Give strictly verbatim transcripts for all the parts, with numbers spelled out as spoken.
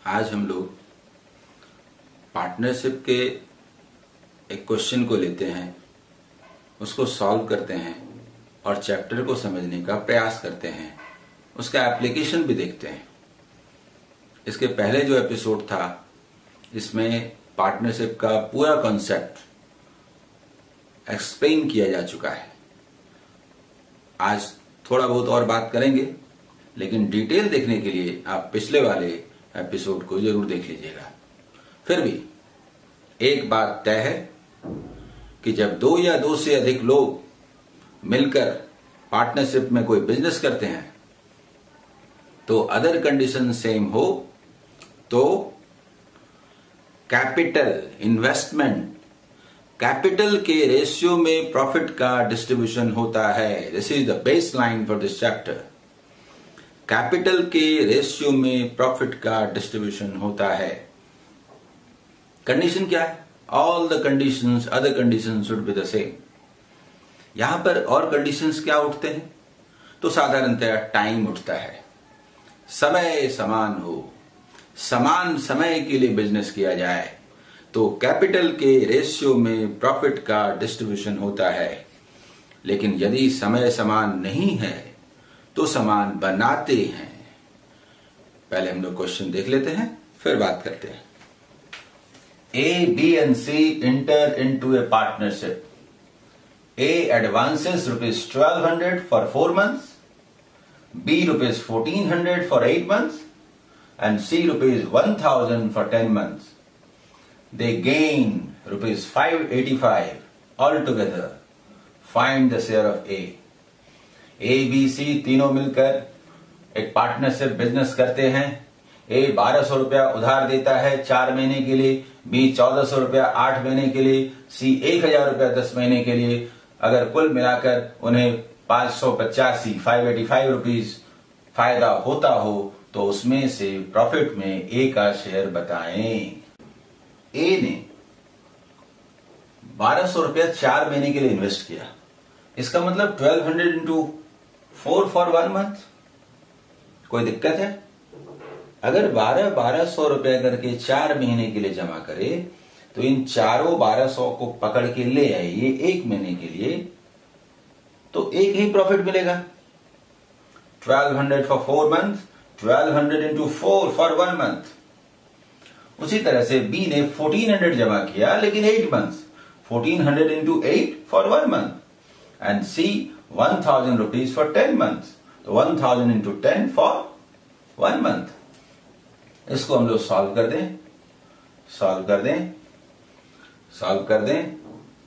आज हम लोग पार्टनरशिप के एक क्वेश्चन को लेते हैं, उसको सॉल्व करते हैं और चैप्टर को समझने का प्रयास करते हैं, उसका एप्लीकेशन भी देखते हैं। इसके पहले जो एपिसोड था इसमें पार्टनरशिप का पूरा कॉन्सेप्ट एक्सप्लेन किया जा चुका है। आज थोड़ा बहुत और बात करेंगे, लेकिन डिटेल देखने के लिए आप पिछले वाले एपिसोड को जरूर देख लीजिएगा। फिर भी एक बात तय है कि जब दो या दो से अधिक लोग मिलकर पार्टनरशिप में कोई बिजनेस करते हैं तो अदर कंडीशन सेम हो तो कैपिटल इन्वेस्टमेंट कैपिटल के रेशियो में प्रॉफिट का डिस्ट्रीब्यूशन होता है। This is the base line for this chapter. Capital के रेशियो में प्रॉफिट का डिस्ट्रीब्यूशन होता है। कंडीशन क्या है? All the conditions other conditions should be the same. यहां पर और कंडीशंस क्या उठते हैं? तो साधारणतः टाइम उठता है, समय समान हो, समान समय के लिए बिजनेस किया जाए तो कैपिटल के रेशियो में प्रॉफिट का डिस्ट्रीब्यूशन होता है। लेकिन यदि समय समान नहीं है तो समान बनाते हैं। पहले हम लोग क्वेश्चन देख लेते हैं, फिर बात करते हैं। A, B and C enter into a partnership. A advances rupees twelve hundred for four months, B rupees fourteen hundred for eight months, and C rupees one thousand for ten months. They gain rupees five eighty-five altogether. Find the share of A. A, B, C तीनों मिलकर एक partnership business करते हैं। A बारह सौ रुपया उधार देता है चार महीने के लिए, B चौदह सौ रुपया आठ महीने के लिए, C एक हजार रुपया दस महीने के लिए। अगर कुल मिलाकर उन्हें पांच सौ पचासी फाइव एटी फाइव रुपीज फायदा होता हो तो उसमें से प्रॉफिट में A का शेयर बताएं। A ने बारह सौ रुपया चार महीने के लिए इन्वेस्ट किया, इसका मतलब twelve hundred into four for one month. कोई दिक्कत है? अगर बारह बारह सौ रुपया करके चार महीने के लिए जमा करे तो इन चारों बारह सौ को पकड़ के ले आइए एक महीने के लिए तो एक ही प्रॉफिट मिलेगा। Twelve hundred for four month, twelve hundred into four for one month. उसी तरह से बी ने फोर्टीन हंड्रेड जमा किया लेकिन eight month, fourteen hundred into eight for one month. And C one thousand rupees for ten month, तो one thousand into ten for one month. इसको हम लोग सॉल्व कर दें, सॉल्व कर दें, सॉल्व कर दें।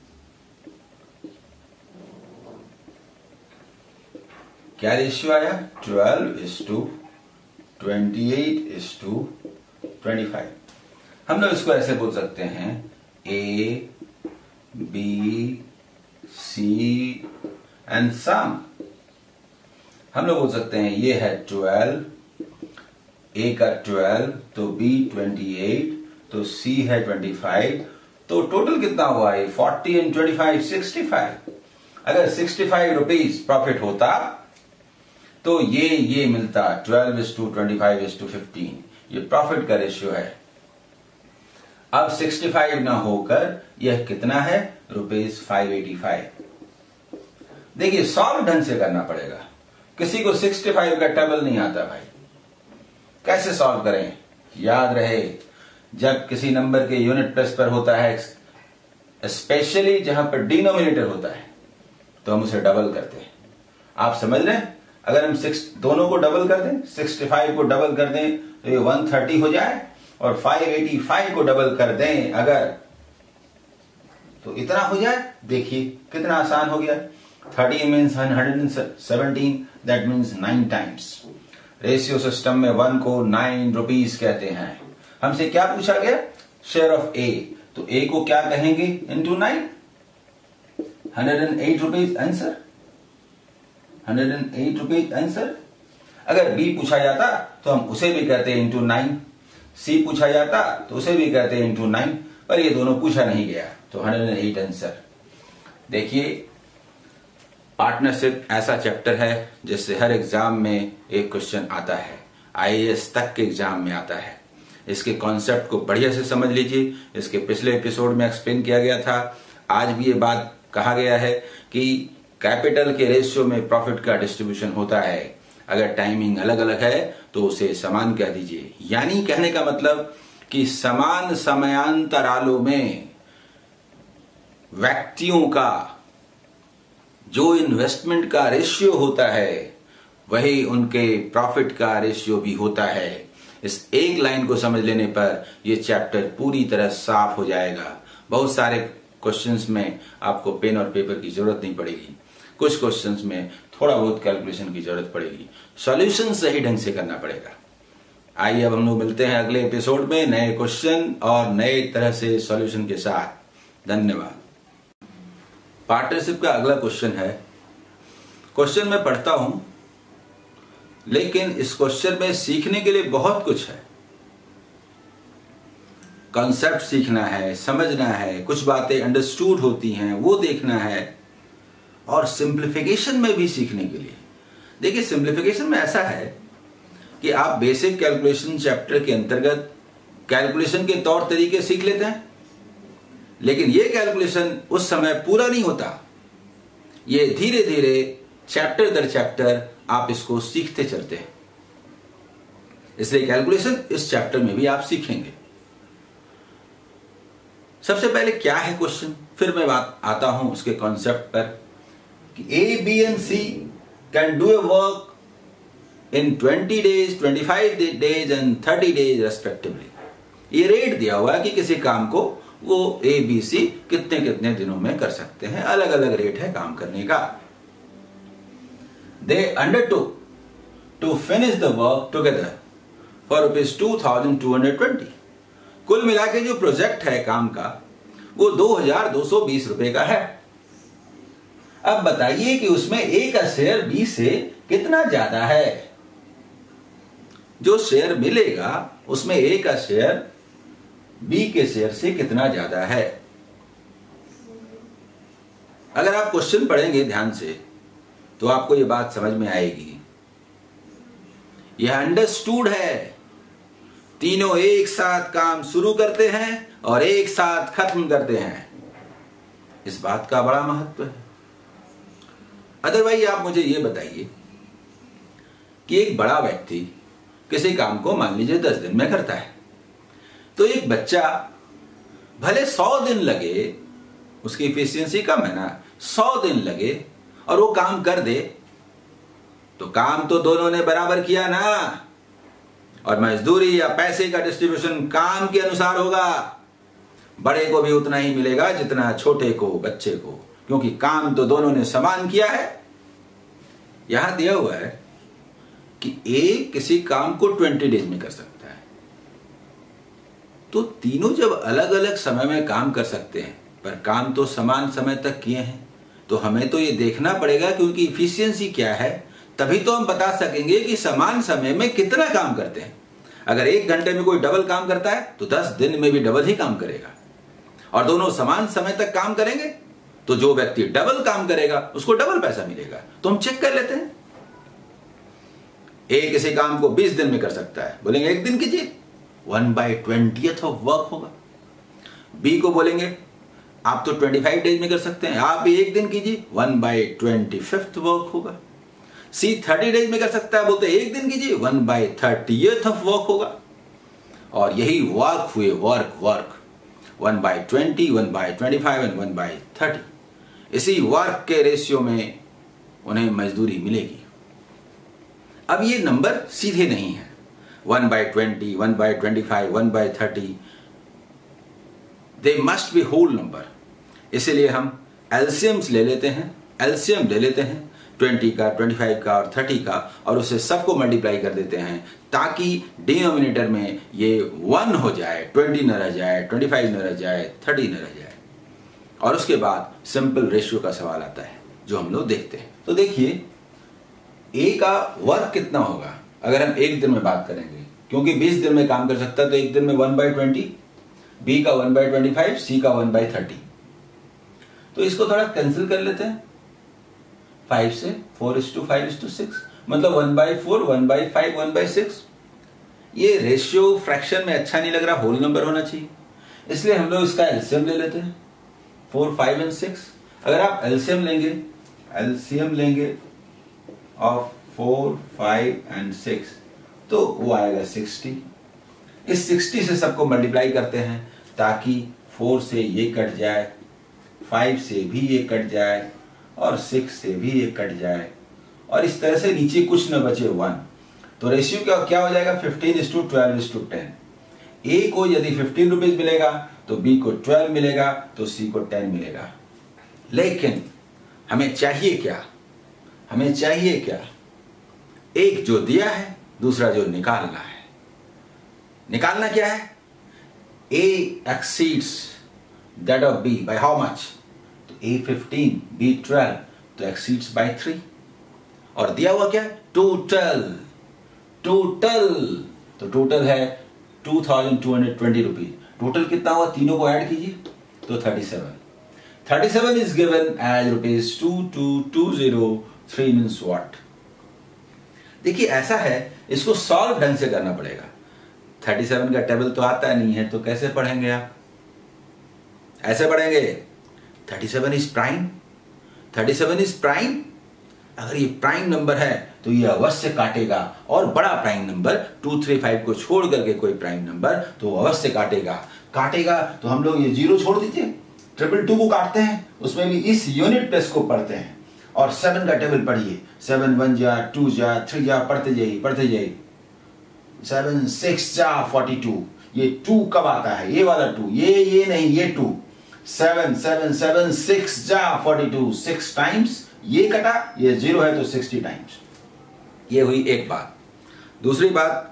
क्या रेशियो आया? Twelve is to twenty eight is to twenty five. हम लोग इसको ऐसे बोल सकते हैं A B C and some. हम लोग बोल सकते हैं ये है ट्वेल्व, ए का ट्वेल्व तो बी ट्वेंटी एट तो सी है ट्वेंटी फाइव, तो टोटल कितना हुआ? ये forty and twenty five sixty five. अगर सिक्सटी फाइव रुपीज प्रॉफिट होता तो ये ये मिलता twelve is to twenty five is to fifteen. ये प्रॉफिट का रेशियो है। अब सिक्सटी फाइव ना होकर यह कितना है? Rupees five eighty five. देखिए सॉल्व ढंग से करना पड़ेगा, किसी को सिक्सटी फाइव का टेबल नहीं आता भाई। कैसे सॉल्व करें? याद रहे जब किसी नंबर के यूनिट प्लेस पर होता है, स्पेशली जहां पर डिनोमिनेटर होता है, तो हम उसे डबल करते हैं। आप समझ रहे हैं? अगर हम सिक्स दोनों को डबल कर दें, सिक्सटी फाइव को डबल कर दें तो ये वन थर्टी हो जाए, और फाइव एटी फाइव को डबल कर दें अगर तो इतना हो जाए। देखिए कितना आसान हो गया। Thirty means one hundred seventeen, that means nine times. Ratio system में वन को नाइन रुपीज कहते हैं। हमसे क्या पूछा गया? शेयर ऑफ ए, तो ए को क्या कहेंगे? Into nine, hundred and eight rupees answer, hundred and eight rupees answer. अगर बी पूछा जाता तो हम उसे भी कहते हैं इंटू नाइन, सी पूछा जाता तो उसे भी कहते हैं इंटू नाइन, पर ये दोनों पूछा नहीं गया तो हंड्रेड एंड एट आंसर। देखिए पार्टनरशिप ऐसा चैप्टर है जिससे हर एग्जाम में एक क्वेश्चन आता है, आई ए एस तक के एग्जाम में आता है। इसके कॉन्सेप्ट को बढ़िया से समझ लीजिए। इसके पिछले एपिसोड में एक्सप्लेन किया गया था, आज भी ये बात कहा गया है कि कैपिटल के रेशियो में प्रॉफिट का डिस्ट्रीब्यूशन होता है। अगर टाइमिंग अलग अलग है तो उसे समान कह दीजिए। यानी कहने का मतलब कि समान समयांतरालों में व्यक्तियों का जो इन्वेस्टमेंट का रेशियो होता है वही उनके प्रॉफिट का रेशियो भी होता है। इस एक लाइन को समझ लेने पर यह चैप्टर पूरी तरह साफ हो जाएगा। बहुत सारे क्वेश्चंस में आपको पेन और पेपर की जरूरत नहीं पड़ेगी, कुछ क्वेश्चंस में थोड़ा बहुत कैलकुलेशन की जरूरत पड़ेगी, सॉल्यूशन सही ढंग से करना पड़ेगा। आइए अब हम लोग मिलते हैं अगले एपिसोड में नए क्वेश्चन और नए तरह से सॉल्यूशन के साथ। धन्यवाद। पार्टनरशिप का अगला क्वेश्चन है। क्वेश्चन मैं पढ़ता हूं, लेकिन इस क्वेश्चन में सीखने के लिए बहुत कुछ है। कॉन्सेप्ट सीखना है, समझना है, कुछ बातें अंडरस्टूड होती हैं वो देखना है, और सिंप्लीफिकेशन में भी सीखने के लिए। देखिए, सिंप्लीफिकेशन में ऐसा है कि आप बेसिक कैलकुलेशन चैप्टर के अंतर्गत कैलकुलेशन के तौर तरीके सीख लेते हैं, लेकिन ये कैलकुलेशन उस समय पूरा नहीं होता। ये धीरे धीरे चैप्टर दर चैप्टर आप इसको सीखते चलते हैं। इसलिए कैलकुलेशन इस चैप्टर में भी आप सीखेंगे। सबसे पहले क्या है क्वेश्चन, फिर मैं बात आता हूं उसके कॉन्सेप्ट पर कि A, B and C can do a work in twenty days, twenty five days and thirty days respectively. ये रेट दिया हुआ है कि किसी काम को वो ए, बी, सी कितने कितने दिनों में कर सकते हैं। अलग अलग रेट है काम करने का। They undertook to finish the work together for rupees two thousand two hundred twenty. कुल मिला के जो प्रोजेक्ट है काम का वो दो हजार दो सौ बीस रुपए का है। अब बताइए कि उसमें ए का शेयर बी से कितना ज्यादा है। जो शेयर मिलेगा उसमें ए का शेयर बी के शेयर से कितना ज्यादा है। अगर आप क्वेश्चन पढ़ेंगे ध्यान से तो आपको यह बात समझ में आएगी। यह अंडरस्टूड है, तीनों एक साथ काम शुरू करते हैं और एक साथ खत्म करते हैं। इस बात का बड़ा महत्व है। अदरवाइज आप मुझे यह बताइए कि एक बड़ा व्यक्ति किसी काम को मान लीजिए दस दिन में करता है, तो एक बच्चा भले सौ दिन लगे, उसकी इफिशियंसी कम है ना, सौ दिन लगे और वो काम कर दे, तो काम तो दोनों ने बराबर किया ना। और मजदूरी या पैसे का डिस्ट्रीब्यूशन काम के अनुसार होगा। बड़े को भी उतना ही मिलेगा जितना छोटे को, बच्चे को, क्योंकि काम तो दोनों ने समान किया है। यहां दिया हुआ है कि ए किसी काम को ट्वेंटी डेज में कर सकता है, तो तीनों जब अलग अलग समय में काम कर सकते हैं पर काम तो समान समय तक किए हैं, तो हमें तो ये देखना पड़ेगा कि उनकी इफिशियंसी क्या है, तभी तो हम बता सकेंगे कि समान समय में कितना काम करते हैं। अगर एक घंटे में कोई डबल काम करता है तो दस दिन में भी डबल ही काम करेगा, और दोनों समान समय तक काम करेंगे तो जो व्यक्ति डबल काम करेगा उसको डबल पैसा मिलेगा। तो हम चेक कर लेते हैं। ए किसी काम को बीस दिन में कर सकता है, बोलेंगे एक दिन कीजिए, one by twentieth of work होगा। बी को बोलेंगे आप तो पच्चीस डेज में कर सकते हैं, आप भी एक दिन कीजिए, one by twenty fifth work होगा। सी थर्टी डेज में कर सकता है, बोलते एक दिन कीजिए, one by thirtieth of work होगा। और यही वर्क हुए work work one by twenty, one by twenty five and one by thirty. इसी वर्क के रेशियो में उन्हें मजदूरी मिलेगी। अब ये नंबर सीधे नहीं है, one by twenty, one by twenty five, one by thirty, they must be whole number. इसलिए हम एलसीएम्स ले लेते हैं, एलसीएम ले लेते हैं ट्वेंटी का, ट्वेंटी फाइव का और थर्टी का, और उसे सबको मल्टीप्लाई कर देते हैं ताकि डिनोमिनेटर में ये वन हो जाए, ट्वेंटी न रह जाए, ट्वेंटी फाइव न रह जाए, थर्टी न रह जाए। और उसके बाद सिंपल रेशियो का सवाल आता है जो हम लोग देखते हैं। तो देखिए ए का वर्क कितना होगा अगर हम एक दिन में बात करेंगे, क्योंकि बीस दिन में काम कर सकता है तो एक दिन में वन बाई ट्वेंटी, बी का one by twenty five, C का वन बाई थर्टी। तो इसको थोड़ा कैंसिल कर लेते हैं, फाइव से four is to five is to six, मतलब one by four, one by five, one by six. ये रेशियो फ्रैक्शन में अच्छा नहीं लग रहा, होल नंबर होना चाहिए, इसलिए हम लोग इसका एलसीएम ले लेते हैं। फोर फाइव एंड सिक्स, अगर आप एलसीएम लेंगे एलसीएम लेंगे of four five and six तो वो आएगा सिक्सटी। इस सिक्सटी से सबको मल्टीप्लाई करते हैं ताकि फोर से ये कट जाए, फाइव से भी ये कट जाए और सिक्स से भी ये कट जाए और इस तरह से नीचे कुछ न बचे वन। तो रेशियो क्या क्या हो जाएगा, fifteen is to twelve is to ten. A को यदि फिफ्टीन रुपीज मिलेगा तो बी को ट्वेल्व मिलेगा तो सी को टेन मिलेगा। लेकिन हमें चाहिए क्या, हमें चाहिए क्या, एक जो दिया है, दूसरा जो निकालना है। निकालना क्या है, A exceeds that of B by how much, तो ए फिफ्टीन बी ट्वेल्व, तो एक्सीड्स बाय थ्री। और दिया हुआ क्या, टोटल टोटल तो टोटल है two thousand two hundred twenty rupees. Total कितना हुआ, तीनों को ऐड कीजिए तो thirty seven. Thirty seven is given as rupees two two two zero three means what. देखिए ऐसा है, इसको सॉल्व ढंग से करना पड़ेगा। थर्टी सेवन का टेबल तो आता नहीं है तो कैसे पढ़ेंगे आप, ऐसे पढ़ेंगे thirty seven is prime, thirty seven is prime. अगर ये प्राइम नंबर है तो ये अवश्य काटेगा, और बड़ा prime number two three five को छोड़ करके कोई प्राइम नंबर तो अवश्य काटेगा। काटेगा तो हम लोग ये जीरो छोड़ दीजिए, ट्रिपल टू को काटते हैं, उसमें भी इस यूनिट प्लेस को पढ़ते हैं। और सेवन का टेबल पढ़िए, सेवन वन जा, टू जा, थ्री जा, पढ़ते जाइए पढ़ते जाइए। सेवन सिक्स जा फोर्टी टू, ये टू कब आता है, ये वाला टू, ये ये नहीं, ये two. Seven seven seven six जा फोर्टी टू, सिक्स टाइम्स ये कटा, ये जीरो है तो सिक्सटी टाइम्स। ये हुई एक बात। दूसरी बात,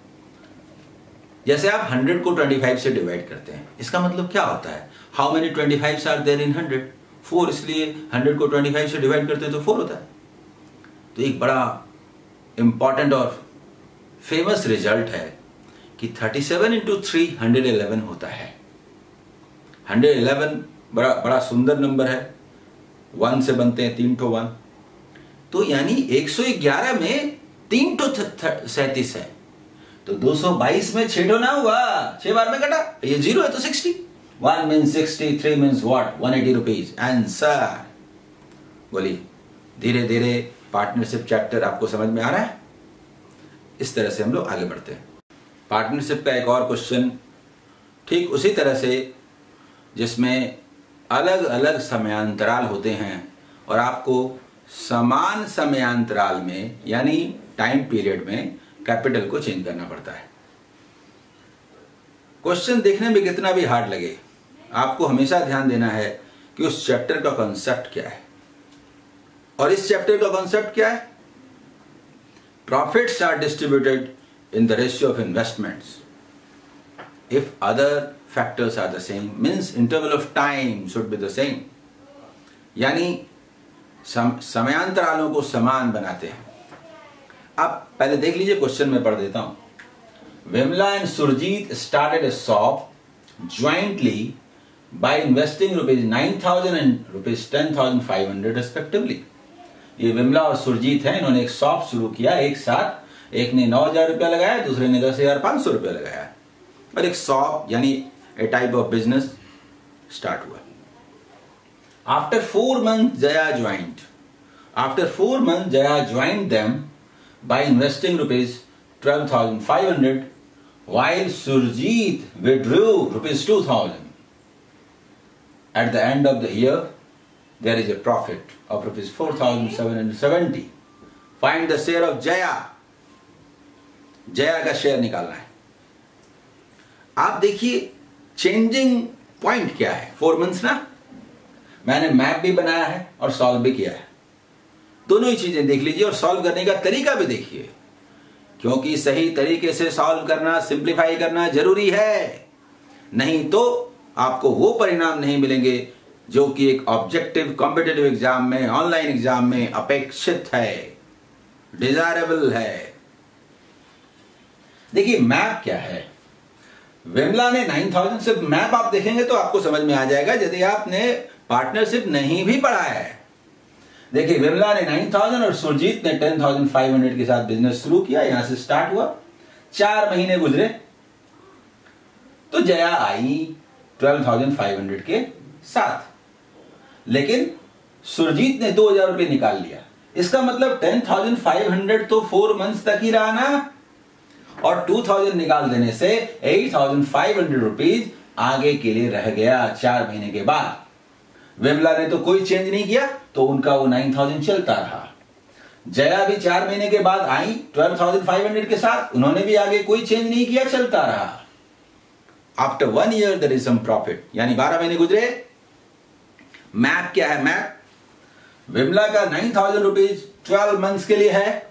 जैसे आप हंड्रेड को ट्वेंटी फाइव से डिवाइड करते हैं, इसका मतलब क्या होता है, how many twenty five are there in hundred, four, इसलिए हंड्रेड को ट्वेंटी फाइव से डिवाइड करते हैं तो फोर होता है। तो एक बड़ा इंपॉर्टेंट और फेमस रिजल्ट है कि thirty seven into three hundred eleven होता है। हंड्रेड इलेवन बड़ा बड़ा सुंदर नंबर है, वन से बनते हैं तीन ठो वन, तो यानी एक सौ ग्यारह में तीन ठो सैंतीस है, तो दो सौ बाईस में छह ठो ना हुआ, छह बार में कटा, ये जीरो है तो sixty. One means sixty, three means what, one eighty rupees answer. बोलिए, धीरे धीरे पार्टनरशिप चैप्टर आपको समझ में आ रहा है। इस तरह से हम लोग आगे बढ़ते हैं। पार्टनरशिप का एक और क्वेश्चन ठीक उसी तरह से, जिसमें अलग अलग समयांतराल होते हैं और आपको समान समयांतराल में यानी टाइम पीरियड में कैपिटल को चेंज करना पड़ता है। क्वेश्चन देखने में कितना भी हार्ड लगे, आपको हमेशा ध्यान देना है कि उस चैप्टर का कॉन्सेप्ट क्या है। और इस चैप्टर का कॉन्सेप्ट क्या है, profits are distributed in the ratio of investments if other factors are the same, means interval of time should be the same। यानी सम, समयांतरालों को समान बनाते हैं। अब पहले देख लीजिए, क्वेश्चन में पढ़ देता हूं। Vimala and Surjit started a shop jointly by investing rupees nine thousand and rupees ten thousand five hundred respectively। ये विमला और सुरजीत हैं, इन्होंने एक शॉप शुरू किया एक साथ, एक ने नौ हजार रुपया लगाया, दूसरे ने दस हजार पांच सौ रुपया लगाया, और एक शॉप यानी a type of business start हुआ। After four months, Jaya joined. After four months, Jaya joined them by investing rupees twelve thousand five hundred, while Surjit withdrew rupees two thousand. At the end of the year, there is a profit of rupees four thousand seven hundred seventy. Find the share of Jaya. Jaya का share निकालना है। आप देखिए changing point क्या है, four months ना। मैंने map भी बनाया है और सॉल्व भी किया है, दोनों ही चीजें देख लीजिए और सॉल्व करने का तरीका भी देखिए, क्योंकि सही तरीके से सॉल्व करना, सिंप्लीफाई करना जरूरी है। नहीं तो आपको वो परिणाम नहीं मिलेंगे जो कि एक ऑब्जेक्टिव कॉम्पिटिटिव एग्जाम में, ऑनलाइन एग्जाम में अपेक्षित है, डिजायरेबल है। देखिए मैप क्या है, विमला ने नाइन थाउजेंड से, मैप आप देखेंगे तो आपको समझ में आ जाएगा यदि आपने पार्टनरशिप नहीं भी पढ़ा है। देखिए विमला ने नाइन थाउजेंड और सुरजीत ने टेन थाउजेंड फाइव हंड्रेड के साथ बिजनेस शुरू किया, यहां से स्टार्ट हुआ। चार महीने गुजरे तो जया आई ट्वेल्व थाउजेंड फाइव हंड्रेड के साथ, लेकिन सुरजीत ने दो हजार रुपये निकाल लिया। इसका मतलब टेन थाउजेंड फाइव हंड्रेड तो फोर मंथ्स तक ही रहा ना, और टू थाउजेंड निकाल देने से eight thousand five hundred rupees आगे के लिए रह गया चार महीने के बाद। विमला ने तो कोई चेंज नहीं किया, तो उनका वो नाइन थाउजेंड चलता रहा। जया भी चार महीने के बाद आई ट्वेल्व थाउजेंड फाइव हंड्रेड के साथ, उन्होंने भी आगे कोई चेंज नहीं किया, चलता रहा। After one year there is some profit, यानी बारह महीने गुजरे। मैप क्या है? मैप विमला का nine thousand rupees twelve months के लिए है,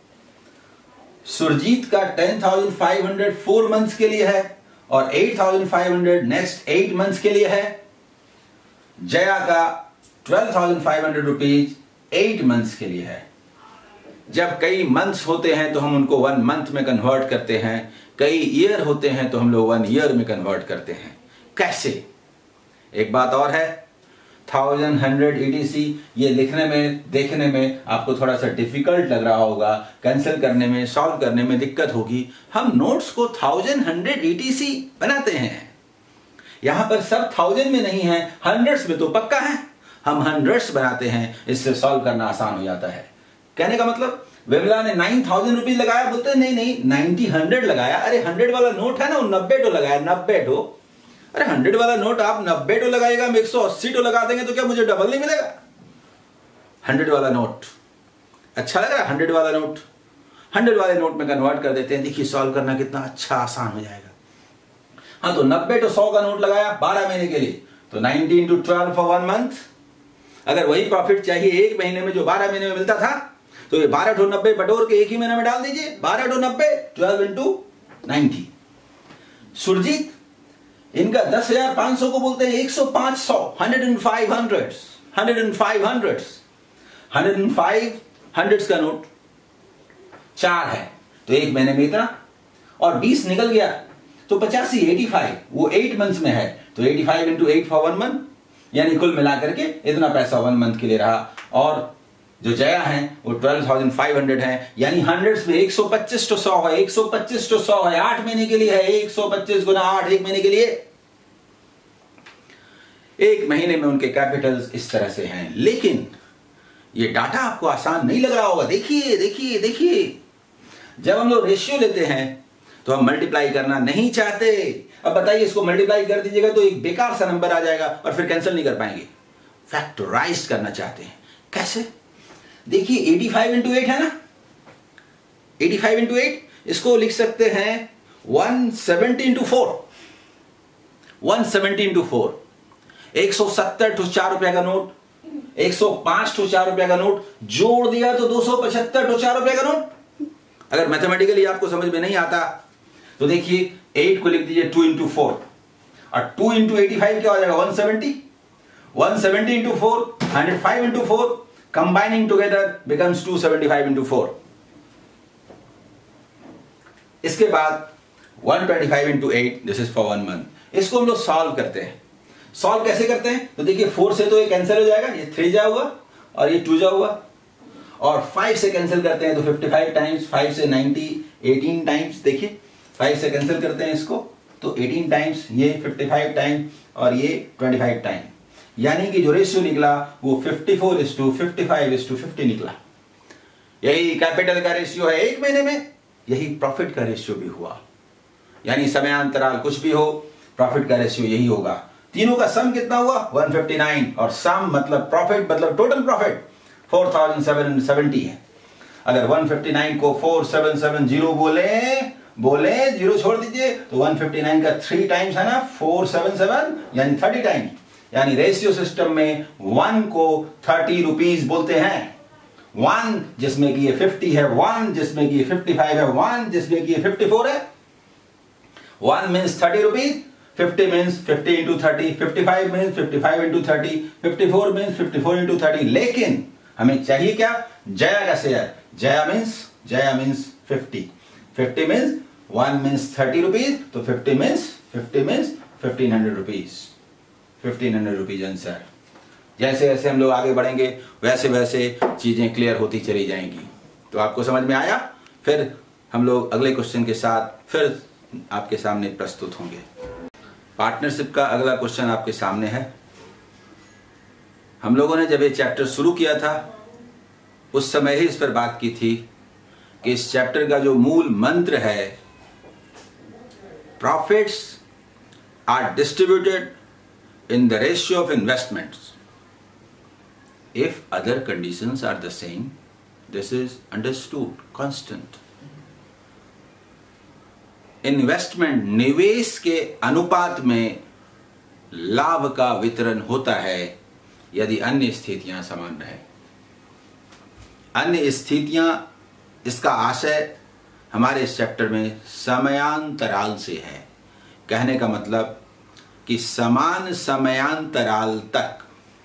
सुरजीत का ten thousand five hundred four months के लिए है, और eight thousand five hundred next eight months के लिए है। जया का twelve thousand five hundred rupees eight months के लिए है। जब कई मंथ्स होते हैं तो हम उनको वन मंथ में कन्वर्ट करते हैं, कई ईयर होते हैं तो हम लोग वन ईयर में कन्वर्ट करते हैं। कैसे? एक बात और है, थाउजेंड हंड्रेड ईटीसी ये लिखने में देखने में आपको थोड़ा सा डिफिकल्ट लग रहा होगा, कैंसिल करने में सॉल्व करने में दिक्कत होगी। हम नोट्स को थाउजेंड हंड्रेड ईटीसी बनाते हैं, यहां पर सब थाउजेंड में नहीं है, हंड्रेड्स में तो पक्का है। हम हंड्रेड्स बनाते हैं, इससे सॉल्व करना आसान हो जाता है। कहने का मतलब विमला ने नाइन थाउजेंड रुपीज लगाया, बोलते नहीं नहीं नाइनटी हंड्रेड लगाया। अरे हंड्रेड वाला नोट है ना, वो नब्बे टो लगाया, नब्बे टो। अरे हंड्रेड वाला नोट आप नब्बे टो लगाएगा, हम एक सौ अस्सी टो लगा देंगे तो क्या मुझे डबल नहीं मिलेगा? हंड्रेड वाला नोट अच्छा लग रहा है, हंड्रेड वाला नोट हंड्रेड वाले नोट में कन्वर्ट कर देते हैं। देखिए सॉल्व करना कितना अच्छा आसान हो जाएगा। हाँ, तो नब्बे टो सौ का नोट लगाया बारह महीने के लिए, तो ninety into twelve for one month. अगर वही प्रॉफिट चाहिए एक महीने में जो बारह महीने में मिलता था, तो ये बारह टो नब्बे बटोर के एक ही महीने में डाल दीजिए, बारह टो नब्बे ट्वेल्व इंटू नाइनटी। सुरजीत इनका दस हजार पांच सौ को बोलते हैं एक सौ पांच सौ, hundred and five hundreds, hundred and five hundreds, hundred and five hundreds का नोट चार है तो एक महीने में इतना, और बीस निकल गया तो पचासी एटी फाइव, वो एट मंथ्स में है तो eighty five into eight for one month, यानी कुल मिला करके इतना पैसा वन मंथ के लिए रहा। और जो जया है वो ट्वेल्व थाउजेंड फाइव हंड्रेड है, यानी हंड्रेड्स में एक सौ पच्चीस टू सौ है, एक सौ पच्चीस टू सौ है, आठ महीने के लिए है, एक सौ पच्चीस गुना आठ एक महीने के लिए। एक महीने में उनके कैपिटल्स इस तरह से हैं। लेकिन ये डाटा आपको आसान नहीं लग रहा होगा। देखिए देखिए देखिए, जब हम लोग रेशियो लेते हैं तो हम मल्टीप्लाई करना नहीं चाहते। अब बताइए, इसको मल्टीप्लाई कर दीजिएगा तो एक बेकार सा नंबर आ जाएगा और फिर कैंसिल नहीं कर पाएंगे। फैक्टराइज करना चाहते हैं। कैसे? देखिए एटी फाइव इंटू एट है ना, एटी फाइव इंटू एट, इसको लिख सकते हैं one seventy into four, one seventy into four, एक सौ सत्तर टू चार रुपए का नोट, एक सौ पांच टू चार रुपए का नोट, जोड़ दिया तो दो सौ पचहत्तर टू चार रुपए का नोट। अगर मैथमेटिकली आपको समझ में नहीं आता तो देखिए एट को लिख दीजिए टू इंटू फोर, और टू इंटू एटी फाइव क्या हो जाएगा? One seventy, one seventy into four, hundred five into four, combining together becomes two seventy five into four. इसके बाद one twenty five into eight, this is for one month। इसको हम लोग solve करते हैं। सॉल्व कैसे करते हैं? तो देखिए फोर से तो ये कैंसिल हो जाएगा, ये थ्री जा हुआ और ये टू जा हुआ, और फाइव से कैंसिल करते हैं तो फिफ्टी फाइव टाइम्स, फाइव से नाइनटी, एटीन टाइम्स। देखिए फाइव से कैंसिल करते हैं इसको तो एटीन टाइम्स, ये फिफ्टी फाइव टाइम और ये ट्वेंटी फाइव टाइम, यानी कि जो रेशियो निकला वो fifty four is to fifty five is to fifty निकला। यही कैपिटल का रेशियो है एक महीने में, यही प्रॉफिट का रेशियो भी हुआ। यानी समयांतराल कुछ भी हो, प्रॉफिट का रेशियो यही होगा। तीनों का सम कितना हुआ? वन फिफ्टी नाइन, और सम मतलब प्रॉफिट मतलब total profit four thousand seven hundred seventy है। अगर वन फिफ्टी नाइन को फोर सेवन सेवन जीरो बोले बोले जीरो छोड़ दीजिए तो वन फिफ्टी नाइन का थ्री टाइम्स है ना, फोर सेवन सेवन यानी थर्टी टाइम्स। यानी रेशियो सिस्टम में वन को थर्टी रुपीज बोलते हैं। वन जिसमें कि ये फिफ्टी है, वन जिसमें कि ये फिफ्टी फाइव है, वन जिसमें कि ये फिफ्टी फोर है। One means thirty rupees, fifty means fifty into thirty, fifty five means fifty five into thirty, fifty four means fifty four into thirty. लेकिन हमें चाहिए क्या? जया का share. Jaya means Jaya means fifty, fifty means one means thirty rupees, तो fifty means fifty means fifteen hundred rupees, fifteen hundred rupees answer. जैसे जैसे हम लोग आगे बढ़ेंगे वैसे वैसे चीजें क्लियर होती चली जाएंगी। तो आपको समझ में आया? फिर हम लोग अगले क्वेश्चन के साथ फिर आपके सामने प्रस्तुत होंगे। पार्टनरशिप का अगला क्वेश्चन आपके सामने है। हम लोगों ने जब ये चैप्टर शुरू किया था उस समय ही इस पर बात की थी कि इस चैप्टर का जो मूल मंत्र है, profits are distributed in the ratio of investments if other conditions are the same, this is understood constant. Investment निवेश के अनुपात में लाभ का वितरण होता है यदि अन्य स्थितियां समान रहे। अन्य स्थितियां, इसका आशय हमारे इस चैप्टर में समयांतराल से है। कहने का मतलब कि समान समयांतराल तक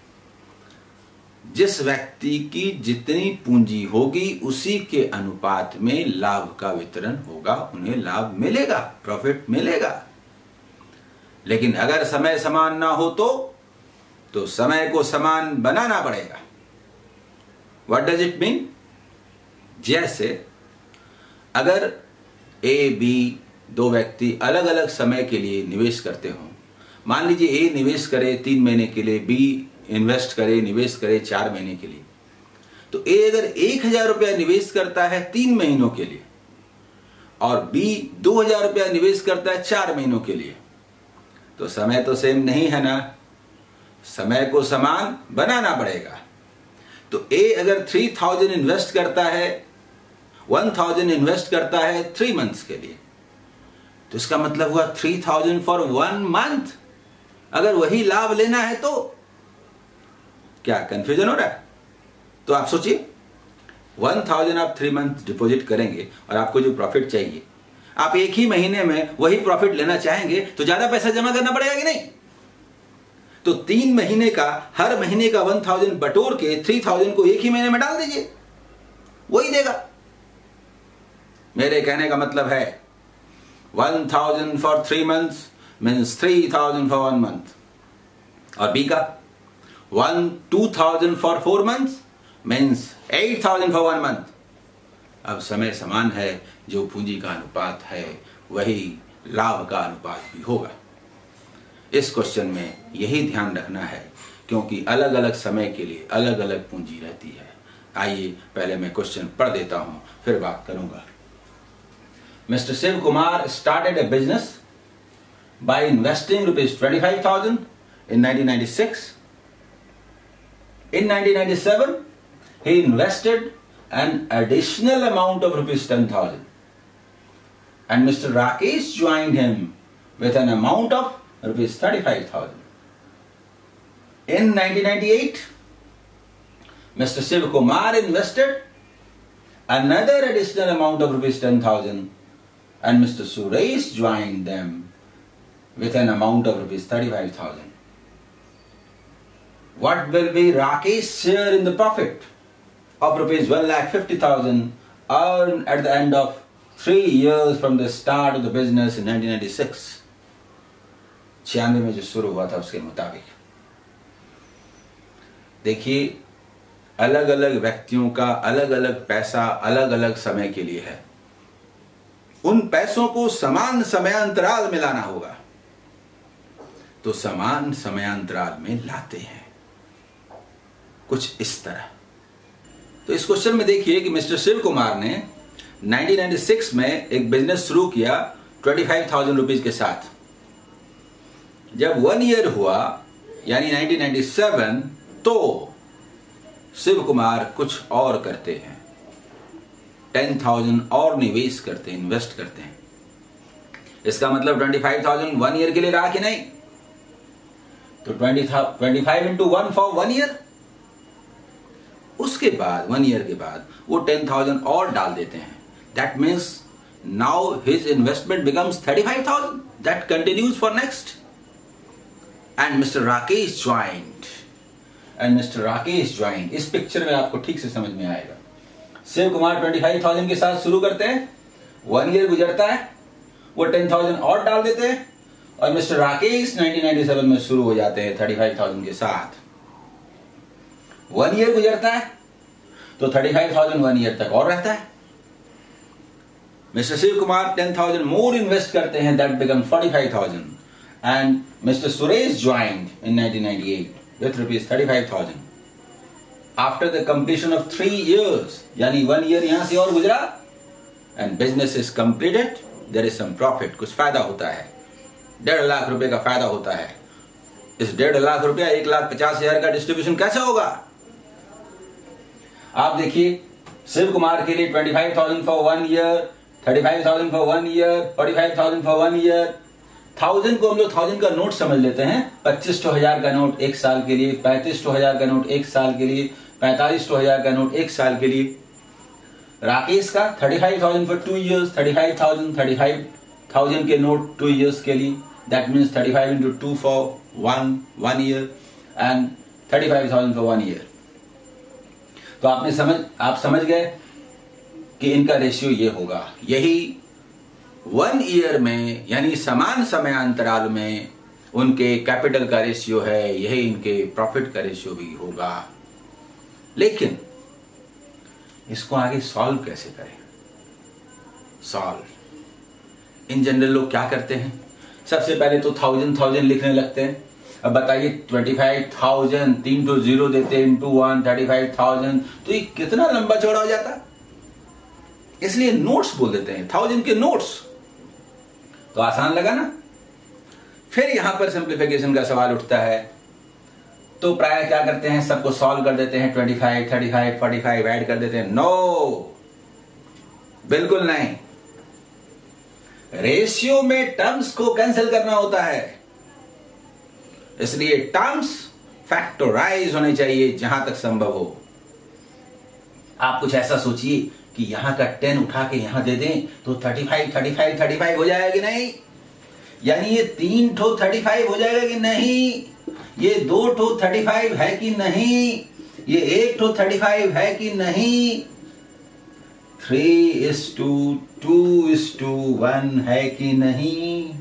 जिस व्यक्ति की जितनी पूंजी होगी उसी के अनुपात में लाभ का वितरण होगा, उन्हें लाभ मिलेगा, प्रॉफिट मिलेगा। लेकिन अगर समय समान ना हो तो तो समय को समान बनाना पड़ेगा। What does it mean? जैसे अगर ए बी दो व्यक्ति अलग अलग समय के लिए निवेश करते हो, मान लीजिए ए निवेश करे तीन महीने के लिए, बी इन्वेस्ट करे निवेश करे चार महीने के लिए, तो ए अगर एक हजार रुपया निवेश करता है तीन महीनों के लिए और बी दो हजार रुपया निवेश करता है चार महीनों के लिए, तो समय तो सेम नहीं है ना, समय को समान बनाना पड़ेगा। तो ए अगर थ्री थाउजेंड इन्वेस्ट करता है, वन थाउजेंड इन्वेस्ट करता है थ्री मंथ्स के लिए, तो इसका मतलब हुआ three thousand for one month. अगर वही लाभ लेना है तो क्या कंफ्यूजन हो रहा है? तो आप सोचिए, वन थाउजेंड आप थ्री मंथ डिपॉजिट करेंगे और आपको जो प्रॉफिट चाहिए, आप एक ही महीने में वही प्रॉफिट लेना चाहेंगे तो ज्यादा पैसा जमा करना पड़ेगा कि नहीं? तो तीन महीने का, हर महीने का वन थाउजेंड बटोर के थ्री थाउजेंड को एक ही महीने में डाल दीजिए, वही देगा। मेरे कहने का मतलब है one thousand for three months means three thousand for one month, और बी का one two thousand for four months means eight thousand for one month. अब समय समान है, जो पूंजी का अनुपात है वही लाभ का अनुपात भी होगा। इस क्वेश्चन में यही ध्यान रखना है क्योंकि अलग अलग समय के लिए अलग अलग पूंजी रहती है। आइए पहले मैं क्वेश्चन पढ़ देता हूं, फिर बात करूंगा। Mister Shiv Kumar started a business by investing rupees twenty-five thousand in nineteen ninety-six. In nineteen ninety-seven, he invested an additional amount of rupees ten thousand, and Mister Rakesh joined him with an amount of rupees thirty-five thousand. In nineteen ninety-eight, Mister Shiv Kumar invested another additional amount of rupees ten thousand, and Mister Suresh joined them with an amount of rupees thirty-five thousand. What will be Rakesh's share in the profit of rupees one lakh fifty thousand earned at the end of three years from the start of the business in nineteen ninety-six? छियानवे में जो शुरू हुआ था उसके मुताबिक। देखिए, अलग अलग व्यक्तियों का अलग अलग पैसा अलग अलग समय के लिए है। उन पैसों को समान समयांतराल में लाना होगा, तो समान समयांतराल में लाते हैं कुछ इस तरह। तो इस क्वेश्चन में देखिए कि मिस्टर शिव कुमार ने नाइनटीन नाइंटी सिक्स में एक बिजनेस शुरू किया ट्वेंटी फाइव थाउजेंड रुपीज के साथ। जब वन ईयर हुआ यानी नाइनटीन नाइंटी सेवन, तो शिव कुमार कुछ और करते हैं, टेन थाउजेंड और निवेश करते हैं, इन्वेस्ट करते हैं। इसका मतलब twenty five thousand one year के लिए रहा कि नहीं? तो twenty twenty five into one for one year. उसके बाद वन ईयर के बाद वो टेन थाउजेंड और डाल देते हैं। That means now his investment becomes thirty five thousand. That continues for next. And mister Rakesh joined and mister Rakesh joined इस पिक्चर में आपको ठीक से समझ में आएगा। Shiv Kumar twenty five thousand के साथ शुरू करते हैं, वन ईयर गुजरता है, वो टेन थाउजेंड और डाल देते हैं, और mister Rakesh nineteen ninety seven में शुरू हो जाते हैं थर्टी फाइव थाउजेंड के साथ। वन ईयर गुजरता है तो thirty five thousand one year तक और रहता है। Mister Shiv Kumar ten thousand more invest करते हैं, that become forty five thousand, and mister Suresh joined in nineteen ninety eight with rupees thirty five thousand after the completion of three years, यानी one year यहां से और गुजरा, and business is completed, there is some profit, कुछ फायदा होता है, डेढ़ लाख रुपए का फायदा होता है। इस डेढ़ लाख रुपया एक लाख पचास हजार का डिस्ट्रीब्यूशन कैसे होगा? आप देखिए, शिव कुमार के लिए twenty five thousand for one year, thirty five thousand for one year, forty five thousand for one year. Thousand को हम लोग थाउजेंड का नोट समझ लेते हैं, पच्चीस सौ हजार का नोट एक साल के लिए, पैंतीस सौ हजार का नोट एक साल के लिए, पैंतालीस सौ हजार का नोट एक साल के लिए। राकेश का thirty five thousand for two years, thirty five thousand thirty five thousand के नोट टू ईयर्स के लिए, that means thirty five into two for one one year and thirty five thousand for one year. तो आपने समझ आप समझ गए कि इनका रेशियो ये होगा। यही वन ईयर में यानी समान समय अंतराल में उनके कैपिटल का रेशियो है, यही इनके प्रॉफिट का रेशियो भी होगा। लेकिन इसको आगे सॉल्व कैसे करें? सॉल्व इन जनरल लोग क्या करते हैं, सबसे पहले तो थाउजेंड थाउजेंड लिखने लगते हैं। अब बताइए ट्वेंटी फाइव थाउजेंड तीन टू जीरो देते हैं into one, thirty five thousand, तो ये कितना लंबा चौड़ा हो जाता, इसलिए नोट्स बोल देते हैं, थाउजेंड के नोट्स। तो आसान लगा ना। फिर यहां पर सिंप्लीफिकेशन का सवाल उठता है, तो प्राय क्या करते हैं, सबको सॉल्व कर देते हैं, twenty five, thirty five, forty five add कर देते हैं। नो, बिल्कुल नहीं। रेशियो में टर्म्स को कैंसिल करना होता है, इसलिए टर्म्स फैक्टराइज होने चाहिए जहां तक संभव हो। आप कुछ ऐसा सोचिए कि यहां का टेन उठा के यहां दे दें तो thirty five, thirty five, thirty five हो जाएगा कि नहीं? यानी ये तीन ठो थर्टी फाइव हो जाएगा कि नहीं? ये दो ठो थर्टी फाइव है कि नहीं? ये एक ठो थर्टी फाइव है कि नहीं? Three is two two is two one है कि नहीं?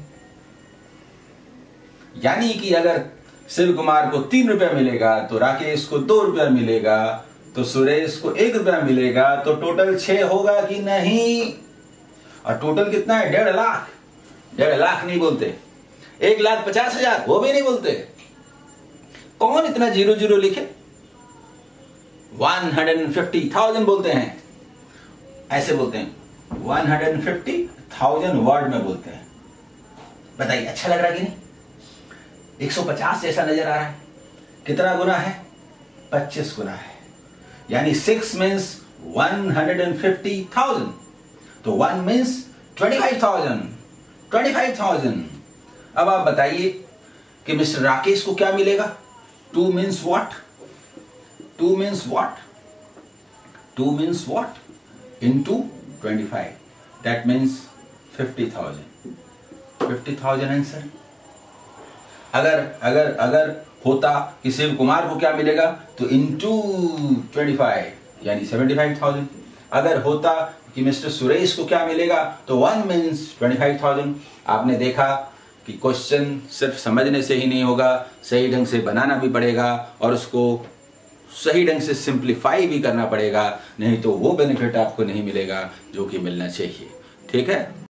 यानी कि अगर शिव कुमार को तीन रुपया मिलेगा तो राकेश को दो रुपया मिलेगा, तो सुरेश को एक रुपया मिलेगा, तो टोटल छह होगा कि नहीं? और टोटल कितना है? डेढ़ लाख। डेढ़ लाख नहीं बोलते, एक लाख पचास हजार, वो भी नहीं बोलते। कौन इतना जीरो जीरो लिखे? वन हंड्रेड फिफ्टी थाउजेंड बोलते हैं, ऐसे बोलते हैं, one hundred fifty thousand word में बोलते हैं। बताइए अच्छा लग रहा है कि नहीं? एक सौ पचास जैसा नजर आ रहा है। कितना गुना है? पच्चीस गुना है। यानी six means one hundred fifty thousand, तो one means twenty five thousand, twenty five thousand. अब आप बताइए कि मिस्टर राकेश को क्या मिलेगा? Two means what? Two means what? Two means what into twenty five, that means fifty thousand. Fifty thousand answer. अगर अगर अगर होता कि शिव कुमार को क्या मिलेगा तो इनटू ट्वेंटी फाइव यानी सेवेंटी फाइव थाउजेंड। अगर होता कि मिस्टर सुरेश को क्या मिलेगा तो one means twenty five thousand. आपने देखा कि क्वेश्चन सिर्फ समझने से ही नहीं होगा, सही ढंग से बनाना भी पड़ेगा और उसको सही ढंग से सिंप्लीफाई भी करना पड़ेगा, नहीं तो वो बेनिफिट आपको नहीं मिलेगा जो कि मिलना चाहिए। ठीक है।